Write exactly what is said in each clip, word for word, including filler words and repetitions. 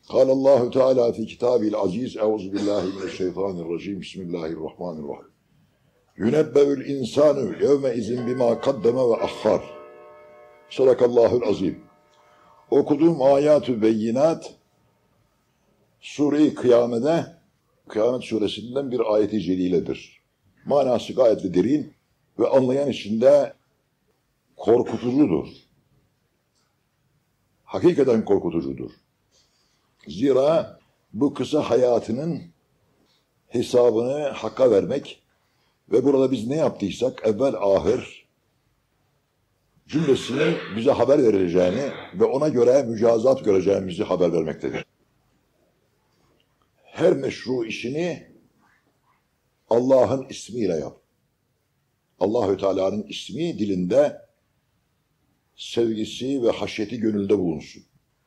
قال الله تعالى في كتابه العزيز أعوذ بالله من الشيطان الرجيم بسم الله الرحمن الرحيم ينبأ الإنسان يومئذ بما قدم وأخر Sadakallahul azim. Okuduğum ayat-ı beyinat Sure-i Kıyamet'e, Kıyamet suresinden bir ayet-i celiledir. Manası gayet de derin ve anlayan içinde korkutucudur. Hakikaten korkutucudur. Zira bu kısa hayatının hesabını Hakk'a vermek ve burada biz ne yaptıysak evvel ahir cümlesinin bize haber verileceğini ve ona göre mücazat göreceğimizi haber vermektedir. Her meşru işini Allah'ın ismiyle yap. Allahü Teala'nın ismi dilinde, sevgisi ve haşyeti gönülde bulunsun.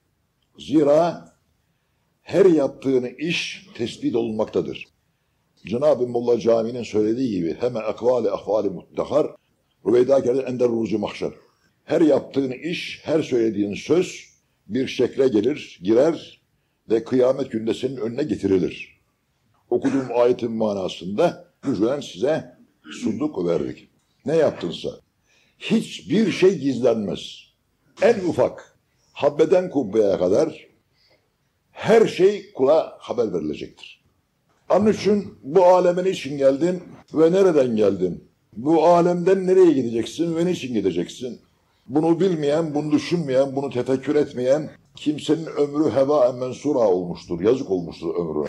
Zira her yaptığın iş tespit olunmaktadır. Cenab-ı Molla Cami'nin söylediği gibi heme ekvali ahvali muttehar Rüveyda geldi ender ruzu mahşer. Her yaptığın iş, her söylediğin söz bir şekle gelir, girer ve kıyamet günde senin önüne getirilir. Okuduğum ayetin manasında lütfen size sunduk verdik. Ne yaptınsa hiçbir şey gizlenmez. En ufak habbeden kubbeye kadar her şey kula haber verilecektir. Onun için bu aleme niçin geldin ve nereden geldin? Bu alemden nereye gideceksin ve niçin gideceksin? Bunu bilmeyen, bunu düşünmeyen, bunu tefekkür etmeyen kimsenin ömrü heva mensura olmuştur. Yazık olmuştur ömrüne.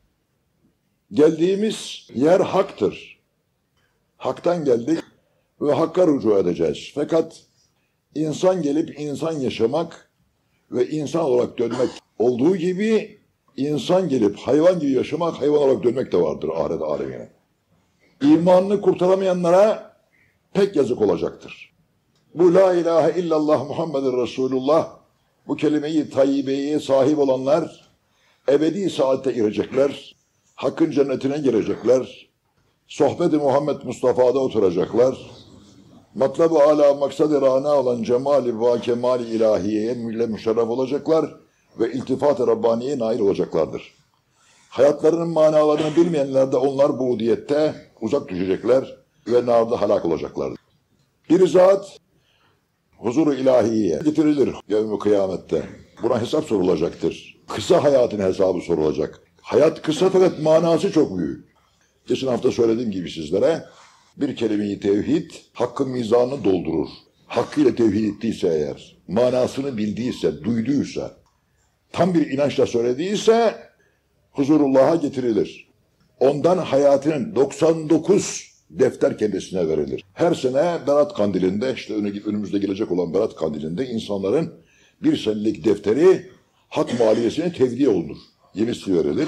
Geldiğimiz yer haktır. Hak'tan geldik ve Hakk'a rücu edeceğiz. Fakat insan gelip insan yaşamak ve insan olarak dönmek olduğu gibi insan gelip hayvan gibi yaşamak, hayvan olarak dönmek de vardır ahiret alemine. İmanını kurtaramayanlara pek yazık olacaktır. Bu la ilahe illallah Muhammedur Resulullah, bu kelime-i tayyibeye sahip olanlar ebedi saatte girecekler, Hakk'ın cennetine girecekler, sohbet-i Muhammed Mustafa'da oturacaklar, matlab-ı ala maksad-ı rana olan cemali ve kemali ilahiyeye mülle müşerref olacaklar ve iltifat-ı Rabbaniye nail olacaklardır. Hayatlarının manalarını bilmeyenler de onlar bu udiyette uzak düşecekler ve narda helak olacaklardır. Bir zat huzur-u ilahiyeye getirilir yevm-i kıyamette. Buna hesap sorulacaktır. Kısa hayatın hesabı sorulacak. Hayat kısa fakat manası çok büyük. Geçen hafta söylediğim gibi sizlere bir kelime-i tevhid hakkın mizanını doldurur. Hakkıyla tevhid ettiyse eğer, manasını bildiyse, duyduysa, tam bir inançla söylediyse huzurullah'a getirilir. Ondan hayatının doksan dokuz defter kendisine verilir. Her sene Berat Kandili'nde, işte önümüzde gelecek olan Berat Kandili'nde insanların bir senelik defteri hak maliyesine tevdi olunur. Yenisi verilir.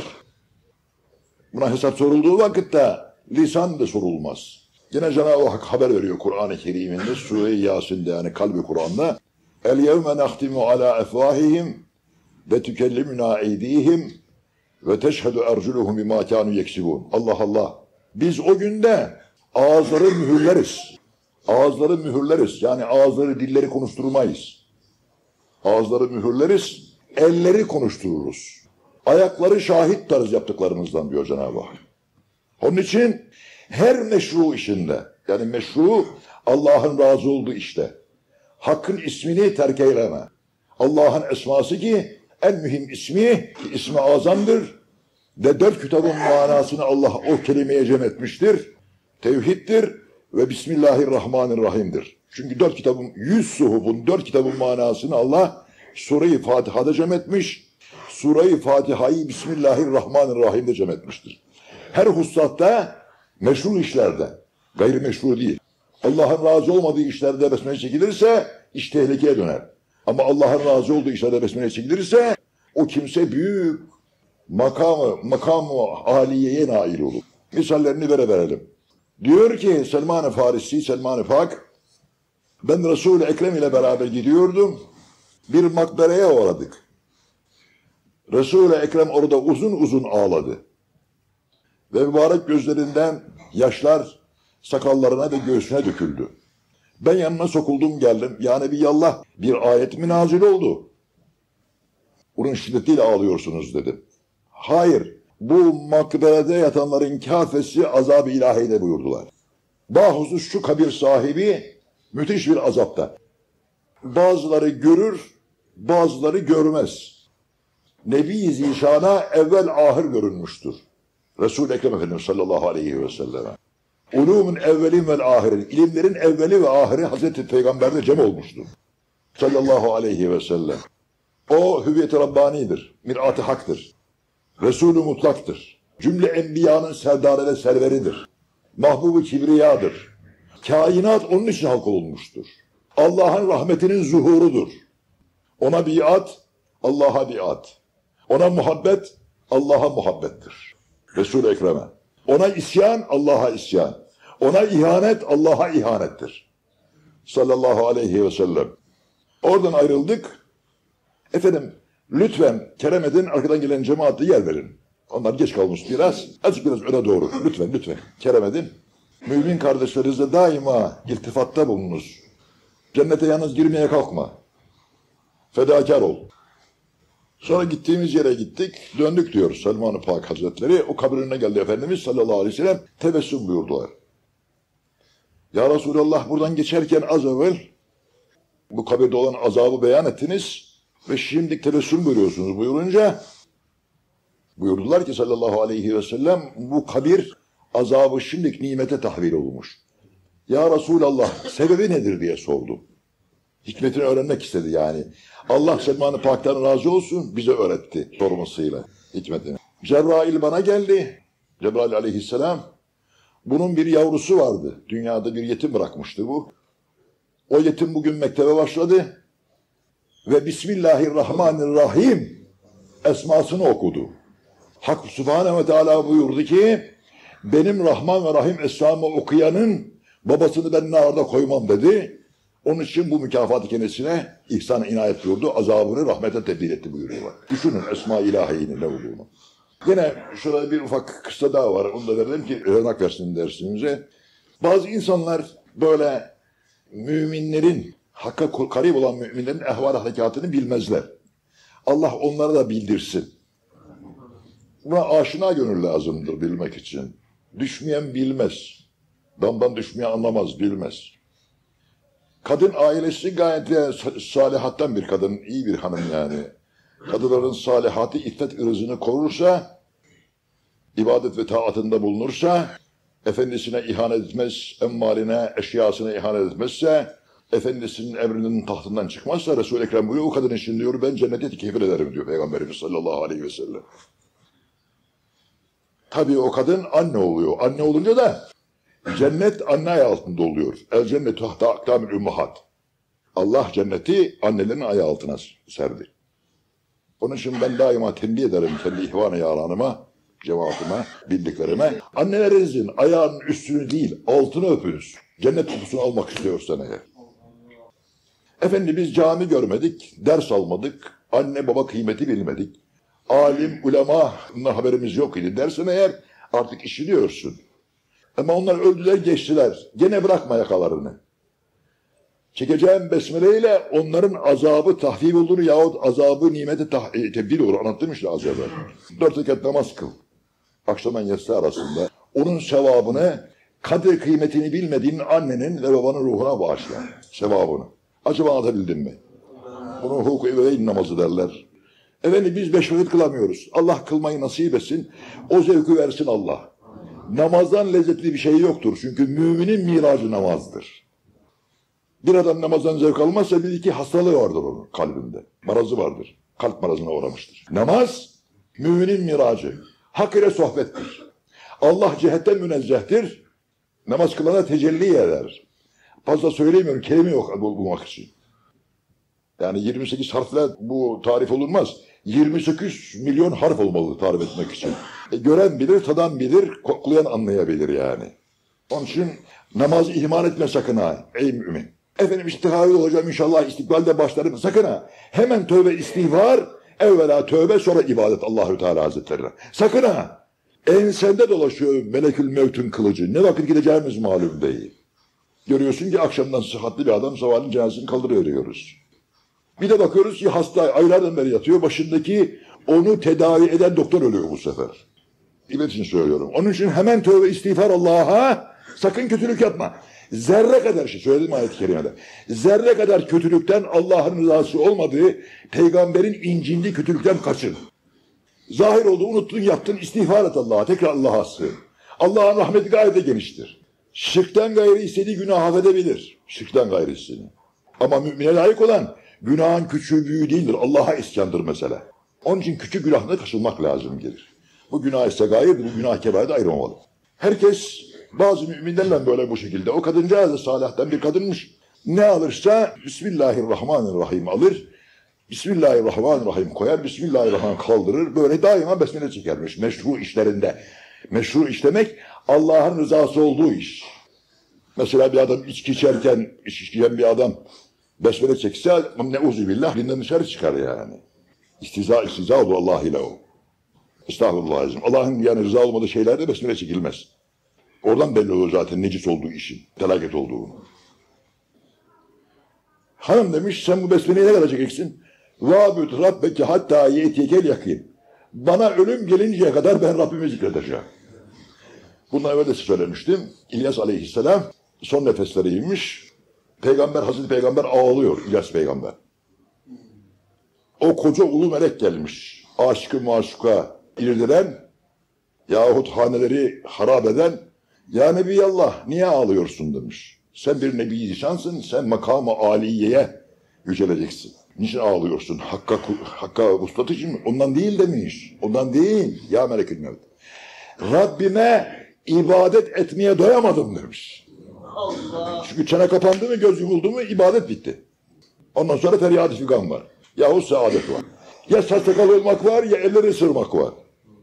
Buna hesap sorulduğu vakitte lisan da sorulmaz. Yine Cenab-ı Hak haber veriyor Kur'an-ı Kerim'inde, Sure-i Yasin'de yani kalbi Kur'an'da. El yevme nahtimu ala efvahihim ve tükellimuna eydihim ve teşhedü erculuhum bima kânû yeksibûn. Allah Allah. Biz o günde ağızları mühürleriz. Ağızları mühürleriz. Yani ağızları, dilleri konuşturmayız. Ağızları mühürleriz, elleri konuştururuz. Ayakları şahit tutarız yaptıklarımızdan diyor Cenab-ı Hak. Onun için her meşru işinde, yani meşru Allah'ın razı olduğu işte, Hakk'ın ismini terk eyleme. Allah'ın esması ki en mühim ismi, ki ismi azamdır ve dört kitabın manasını Allah o kelimeye cem etmiştir. Tevhiddir ve Bismillahirrahmanirrahim'dir. Çünkü dört kitabın, yüz suhufun dört kitabın manasını Allah Sure-i Fatiha'da cem etmiş. Sure-i Fatiha'yı Bismillahirrahmanirrahim'de cem etmiştir. Her hususta meşru işlerde, gayrimeşru değil. Allah'ın razı olmadığı işlerde besmele çekilirse iş tehlikeye döner. Ama Allah'ın razı olduğu işlerde besmele çekilirse o kimse büyük makamı, makamı aliyeye nail olur. Misallerini vere verelim. Diyor ki Selman-ı Farisi, Selman-ı Fak, ben Resul-i Ekrem ile beraber gidiyordum. Bir makbereye uğradık. Resul-i Ekrem orada uzun uzun ağladı. Ve mübarek gözlerinden yaşlar sakallarına ve göğsüne döküldü. Ben yanına sokuldum geldim. Yani bir yallah, bir ayet mi nazil oldu? Bunun şiddetiyle ağlıyorsunuz dedim. Hayır, bu makberede yatanların kâfesi azab-ı ilahide buyurdular. Bahusus şu kabir sahibi müthiş bir azapta. Bazıları görür, bazıları görmez. Nebi-i Zişan'a evvel ahir görünmüştür. Resul-i Ekrem Efendimiz sallallahu aleyhi ve selleme. Ulumun evvelin vel ahirin, ilimlerin evveli ve ahiri Hazreti Peygamber'de cem olmuştur. Sallallahu aleyhi ve sellem. O hüviyet-i Rabbani'dir, mirat-ı haktır. Resul-ü mutlaktır. Cümle enbiyanın serdarı ve serveridir. Mahbub-u kibriyadır. Kainat onun için halk olunmuştur. Allah'ın rahmetinin zuhurudur. Ona biat, Allah'a biat. Ona muhabbet, Allah'a muhabbettir. Resul-i Ekrem'e. Ona isyan, Allah'a isyan. Ona ihanet, Allah'a ihanettir. Sallallahu aleyhi ve sellem. Oradan ayrıldık. Efendim, lütfen kerem edin, arkadan gelen cemaate yer verin. Onlar geç kalmış biraz. Azıcık biraz öne doğru. Lütfen, lütfen. Kerem edin. Mümin kardeşlerinizle daima iltifatta bulununuz. Cennete yalnız girmeye kalkma. Fedakar ol. Sonra gittiğimiz yere gittik. Döndük diyor Selman-ı Pak Hazretleri. O kabrine geldi Efendimiz sallallahu aleyhi ve sellem. Tebessüm buyurdular. Ya Resulallah, buradan geçerken az evvel bu kabirde olan azabı beyan ettiniz ve şimdi tebessüm buyuruyorsunuz buyurunca buyurdular ki sallallahu aleyhi ve sellem, bu kabir azabı şimdilik nimete tahvil olmuş. Ya Resulallah, sebebi nedir diye sordu. Hikmetini öğrenmek istedi yani. Allah Selman-ı Pak'tan razı olsun, bize öğretti sormasıyla hikmetini. Cebrail bana geldi. Cebrail aleyhisselam. Bunun bir yavrusu vardı. Dünyada bir yetim bırakmıştı bu. O yetim bugün mektebe başladı. Ve Bismillahirrahmanirrahim esmasını okudu. Hak Sübhanehu ve Teala buyurdu ki, benim Rahman ve Rahim esmamı okuyanın babasını ben narda koymam dedi. Onun için bu mükafatı kendisine ihsan inayet buyurdu. Azabını rahmete tebdil etti buyuruyorlar. Düşünün Esma-i İlahi'nin ne olduğunu. Yine şurada bir ufak kısa daha var. Onu da verelim ki örnek versin dersimize. Bazı insanlar böyle müminlerin, hakka karib olan müminlerin ehval harekatını bilmezler. Allah onlara da bildirsin. Buna aşina gönül lazımdır bilmek için. Düşmeyen bilmez. Damdan düşmeyen anlamaz, bilmez. Kadın ailesi gayet salihattan bir kadın, iyi bir hanım yani. Kadınların salihatı, iffet ırzını korursa, ibadet ve taatında bulunursa, efendisine ihanet etmez, emmaline, eşyasına ihanet etmezse, efendisinin emrinin tahtından çıkmazsa, Resul-i Ekrem buyuruyor, o kadın için diyor, ben cenneti kefil ederim diyor Peygamberimiz sallallahu aleyhi ve sellem. Tabii o kadın anne oluyor. Anne olunca da cennet anne ayağı altında oluyor. El cennetu tahta akdamil ümmahat. Allah cenneti annelerin ayağı altına serdi. Onun için ben daima tembih ederim kendi ihvan-ı yaranıma, cemaatime, bildiklerime. Annelerinizin ayağının üstünü değil, altını öpünüz. Cennet kokusunu almak istiyorsan eğer. Efendim biz cami görmedik, ders almadık, anne baba kıymeti bilmedik. Alim, ulema haberimiz yok idi dersen eğer artık işiniyorsun. Ama onlar öldüler geçtiler. Gene bırakma yakalarını. Çekeceğim besmeleyle onların azabı tahfif olduğunu yahut azabı nimete tebdil olur. Anlattım işte az evvel. Dört rekat namaz kıl. Akşamdan yatsı arasında. Onun sevabını kadir kıymetini bilmediğin annenin ve babanın ruhuna bağışla. Sevabını. Acaba anlatabildim mi? Bunu hukuku ebeveyn namazı derler. Efendim biz beş vakit kılamıyoruz. Allah kılmayı nasip etsin. O zevkü versin Allah. Namazdan lezzetli bir şey yoktur. Çünkü müminin miracı namazdır. Bir adam namazdan zevk almazsa bir iki hastalığı vardır onun kalbinde. Marazı vardır. Kalp marazına uğramıştır. Namaz müminin miracı. Hak ile sohbettir. Allah cihetten münezzehtir. Namaz kılana tecelli eder. Fazla söylemiyorum. Kelime yok bulmak için. Yani yirmi sekiz harfle bu tarif olunmaz. yirmi sekiz milyon harf olmalı tarif etmek için. E, gören bilir, tadan bilir, koklayan anlayabilir yani. Onun için namazı ihmal etme sakın ha ey mümin. Efendim istihare olacağım inşallah istikbalde başlarım sakın ha. Hemen tövbe istihbar, evvela tövbe sonra ibadet Allahü Teala Hazretlerine. Sakın ha. Ensende dolaşıyor melekül mevtün kılıcı. Ne vakit gideceğimiz malum değil. Görüyorsun ki akşamdan sıhhatli bir adam sabahleyin cenazesini kaldırıveriyoruz. Bir de bakıyoruz ki hasta aylardan beri yatıyor. Başındaki onu tedavi eden doktor ölüyor bu sefer. İbret için söylüyorum. Onun için hemen tövbe istiğfar Allah'a, sakın kötülük yapma. Zerre kadar şey söyledim ayet-i kerimede. Zerre kadar kötülükten Allah'ın rızası olmadığı, peygamberin incindiği kötülükten kaçın. Zahir oldu, unuttun, yaptın, istiğfar et Allah'a, tekrar Allah'a sığın. Allah'ın rahmeti gayet de geniştir. Şirkten gayri istediği günah affedebilir. Şirkten gayrisini. Ama mümine layık olan günahın küçüğü büyüğü değildir. Allah'a isyandır mesela. Onun için küçük günahına kaçınmak lazım gelir. Bu günah ise gayet, bu günah kebaret ayırmamalı. Herkes, bazı müminlerle böyle bu şekilde. O kadıncağız da salihten bir kadınmış. Ne alırsa Bismillahirrahmanirrahim alır. Bismillahirrahmanirrahim koyar. Bismillahirrahmanirrahim kaldırır. Böyle daima besmele çekermiş meşru işlerinde. Meşru işlemek Allah'ın rızası olduğu iş. Mesela bir adam içki içerken, içki içen bir adam besmele çekse neuzubillah dinden dışarı çıkar yani. İstiza, istiza olur Allah ile o. Estağfurullah. Allah'ın yani rıza olmadığı şeylerde besmele çekilmez. Oradan belli olur zaten necis olduğu işin, felaket olduğunu. Hanım demiş, sen bu besmeleyi ne kadar çekeceksin? وَابُدْ رَبَّكِ hatta يَتِيكَ yakin. Bana ölüm gelinceye kadar ben Rabbimi zikredeceğim. Bundan evvel de söylemiştim. İlyas aleyhisselam son nefesleriymiş. Peygamber, Hazreti Peygamber ağlıyor, İlyas peygamber. O koca ulu melek gelmiş. Aşkı maşuka irdiren yahut haneleri harap eden, ya Nebiyallah niye ağlıyorsun demiş. Sen bir nebi zişansın, sen makam-ı aliyeye yüceleceksin. Niçin ağlıyorsun? Hakka, hakka vuslat için mi? Ondan değil demiş. Ondan değil. Ya melekül mevt. Rabbime ibadet etmeye doyamadım demiş. Allah. Çünkü çene kapandı mı, göz yumuldu mu ibadet bitti. Ondan sonra feryat-ı figan var. Yahut saadet var. Ya saç sakal olmak var, ya elleri ısırmak var.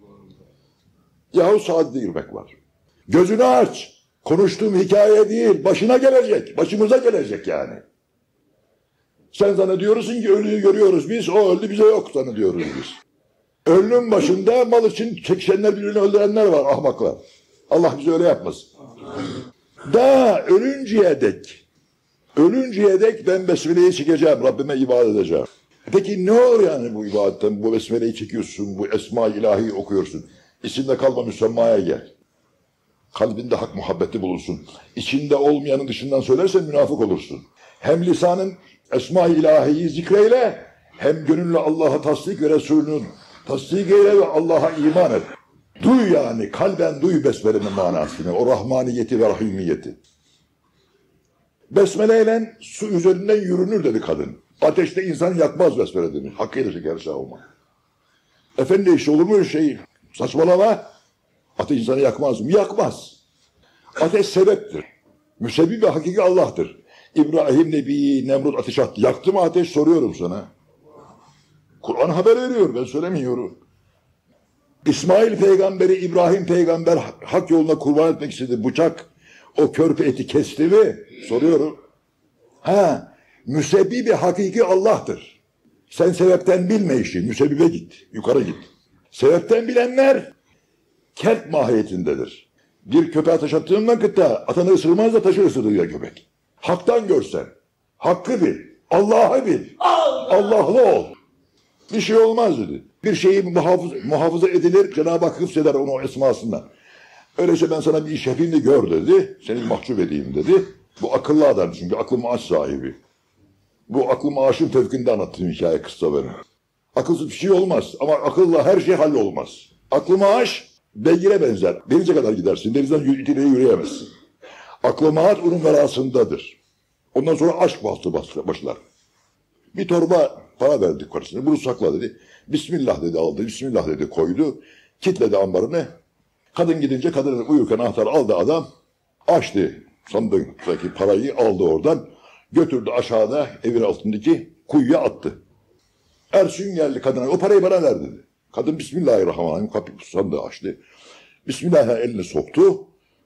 Yahut saadete girmek var. Gözünü aç. Konuştuğum hikaye değil, başına gelecek. Başımıza gelecek yani. Sen zannediyorsun ki ölüyü görüyoruz biz, o öldü bize yok zannediyoruz biz. Ölünün başında mal için çekişenler, birbirini öldürenler var, ahmaklar. Allah bizi öyle yapmasın. Daha ölünceye dek, ölünceye dek ben besmeleyi çekeceğim, Rabbime ibadet edeceğim. Peki ne olur yani bu ibadetten, bu besmeleyi çekiyorsun, bu esma-i ilahi okuyorsun. İçinde kalma müsemmaya gel. Kalbinde hak muhabbeti bulunsun. İçinde olmayanın dışından söylersen münafık olursun. Hem lisanın esma-i ilahiyi zikreyle, hem gönülle Allah'a tasdik ve Resulünün tasdik eyle ve Allah'a iman et. Duy yani, kalben duy besmelenin manasını, o rahmaniyeti ve rahimiyeti. Besmeleyle su üzerinden yürünür dedi kadın. Ateşte insan yakmaz besmele demiş. Hakkıyla şeker olma. Efendi işte olur mu şey? Saçmalama. Ateş insanı yakmaz mı? Yakmaz. Ateş sebeptir. Müsebbibi hakiki Allah'tır. İbrahim Nebi Nemrut ateş attı. Yaktı mı ateş soruyorum sana. Kur'an haber veriyor, ben söylemiyorum. İsmail peygamberi, İbrahim peygamber hak yoluna kurban etmek istedi. Bıçak o körpe eti kesti mi? Soruyorum. Ha, müsebbibi hakiki Allah'tır. Sen sebepten bilme işi. Müsebbibe git. Yukarı git. Sebepten bilenler kelt mahiyetindedir. Bir köpeğe taş attığın vakitte atanı ısırmaz da taşı ısırıyor köpek. Hak'tan görsen, hakkı bil, Allah'ı bil, Allah. Allah'lı ol. Bir şey olmaz dedi. Bir şeyi muhafız, muhafaza edilir, Cenab-ı Hak hıfzeder onu o esmasından. Öyleyse ben sana bir iş yapayım da gör dedi, seni mahcup edeyim dedi. Bu akıllı adam çünkü aklı maaş sahibi. Bu aklı maaşın tevkinde anlattığım hikaye kıssa benim. Akılsız bir şey olmaz ama akılla her şey hallolmaz. Aklı maaş beygire benzer. Denize kadar gidersin, denizden ileri yürüyemezsin. Aklı maaş onun verasındadır. Ondan sonra aşk bastı başlar. Bir torba para verdik karısına. Bunu sakla dedi. Bismillah dedi aldı. Bismillah dedi koydu. Kitledi ambarını. Kadın gidince kadının uyurken anahtarı aldı adam. Açtı sandıktaki parayı aldı oradan. Götürdü aşağıda evin altındaki kuyuya attı. Ersun geldi kadına. O parayı bana ver dedi. Kadın Bismillahirrahmanirrahim kapıyı sandığı açtı. Bismillahirrahmanirrahim elini soktu.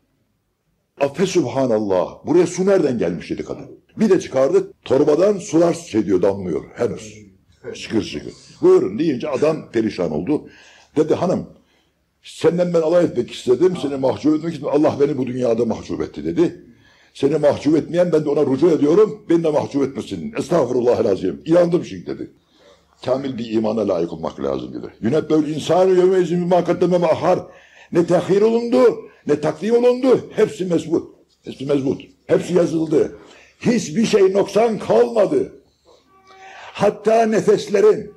Affe Subhanallah. Buraya su nereden gelmiş dedi kadın. Bir de çıkardı. Torbadan sular şey damlıyor henüz. Şıkır şıkır. Buyurun deyince adam perişan oldu. Dedi hanım senden ben alay etmek istedim. Seni mahcup etmek istedim. Allah beni bu dünyada mahcup etti dedi. Seni mahcup etmeyen ben de ona rücu ediyorum. Beni de mahcup etmesin. Estağfurullahilazim. İnandım şimdi dedi. Kamil bir imana layık olmak lazım dedi. Yünebbel insan yevmeyizin bir makaddeme ve ahar. Ne tehir olundu, ne takdim olundu. Hepsi mezbut. Hepsi mezbut. Hepsi yazıldı. Hiçbir şey noksan kalmadı. Hatta nefeslerin,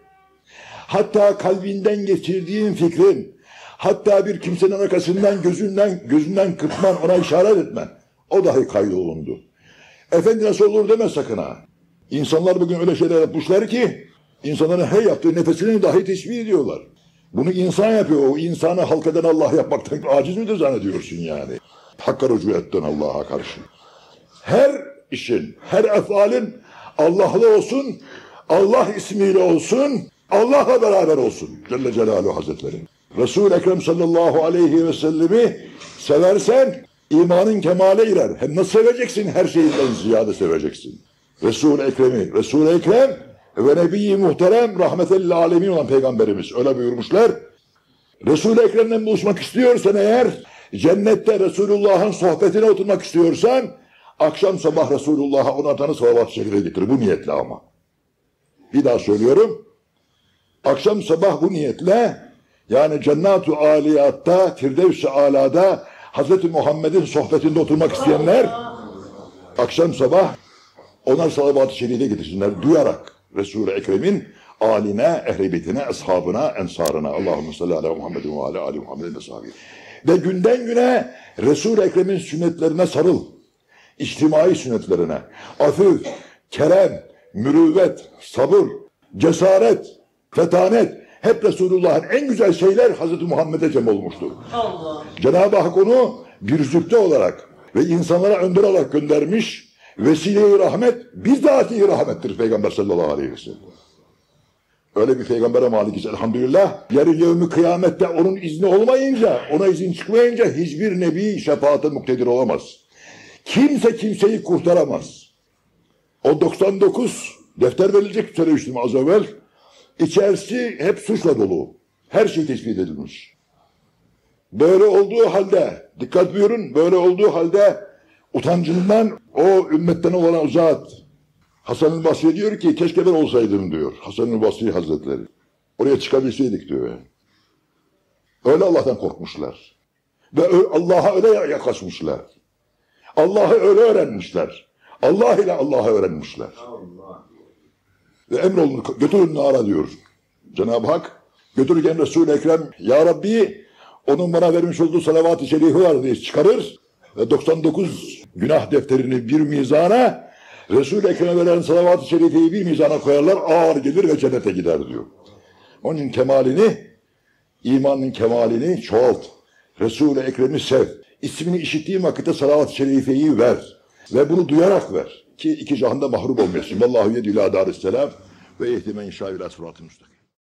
hatta kalbinden geçirdiğin fikrin, hatta bir kimsenin arkasından gözünden gözünden kırpman, ona işaret etmen, o dahi kaydolundu. Efendi nasıl olur deme sakın ha. İnsanlar bugün öyle şeyler yapmışlar ki, insanların her yaptığı nefesini dahi teşbih ediyorlar. Bunu insan yapıyor, o insanı halk eden Allah yapmaktan aciz midir zannediyorsun yani? Hakka rücu etten Allah'a karşı. Her işin, her efalin Allah'la olsun, Allah ismiyle olsun, Allah'la beraber olsun. Celle Celaluhu Hazretleri. Resul-i Ekrem sallallahu aleyhi ve sellemi seversen imanın kemale girer. Hem nasıl seveceksin? Her şeyinden ziyade seveceksin. Resul-i Ekrem'i, Resul-i Ekrem ve Nebi-i Muhterem rahmetellil alemin olan Peygamberimiz öyle buyurmuşlar. Resul-i Ekrem'le buluşmak istiyorsan eğer, cennette Resulullah'ın sohbetine oturmak istiyorsan, akşam sabah Resulullah'a on atanı salavat-ı şerife getir. Bu niyetle ama. Bir daha söylüyorum. Akşam sabah bu niyetle, yani Cennet-u Aliyat'ta, Firdevs-i Ala'da Hazreti Muhammed'in sohbetinde oturmak isteyenler, akşam sabah ona salavat-ı şerife getirsinler duyarak. Resul-i Ekrem'in aline, ehli beytine, ashabına, ensarına. Allahümme salli ala Muhammedin ve ala ali Muhammedin ve sahibi. Ve günden güne Resul-i Ekrem'in sünnetlerine sarıl. İçtimai sünnetlerine. Afif, kerem, mürüvvet, sabır, cesaret, fetanet. Hep Resulullah'ın en güzel şeyler Hazreti Muhammed'e cem olmuştur. Allah. Cenab-ı Hak onu bir zübde olarak ve insanlara önder olarak göndermiş. Vesile-i rahmet, bizzat-i rahmettir Peygamber sallallahu aleyhi ve sellem. Öyle bir peygambere malikiz elhamdülillah. Yarın yevmi kıyamette onun izni olmayınca, ona izin çıkmayınca hiçbir nebi şefaate muktedir olamaz. Kimse kimseyi kurtaramaz. O doksan dokuz defter verilecek söylemiştim az evvel. İçerisi hep suçla dolu. Her şey tespit edilmiş. Böyle olduğu halde, dikkat buyurun, böyle olduğu halde utancından o ümmetten olan o zat Hasan-ı Basri diyor ki keşke ben olsaydım diyor. Hasan-ı Basri Hazretleri. Oraya çıkabilseydik diyor. Öyle Allah'tan korkmuşlar. Ve Allah'a öyle yaklaşmışlar. Allah'ı öyle öğrenmişler. Allah ile Allah'ı öğrenmişler. Allah. Ve emrolunur götürün nara diyor. Cenab-ı Hak götürürken Resul-i Ekrem ya Rabbi onun bana vermiş olduğu salavat-ı şerifi var diye çıkarır. Ve doksan dokuz günah defterini bir mizana, Resul-i Ekrem'e verilen salavat-ı şerifeyi bir mizana koyarlar, ağır gelir ve cennete gider diyor. Onun kemalini, imanın kemalini çoğalt. Resul-i Ekrem'i sev. İsmini işittiğin vakitte salavat-ı şerifeyi ver. Ve bunu duyarak ver. Ki iki cihanda mahrum olmayasın. Vallahu yedü ila darisselam ve ihtimen inşa ila sıratı müstakim.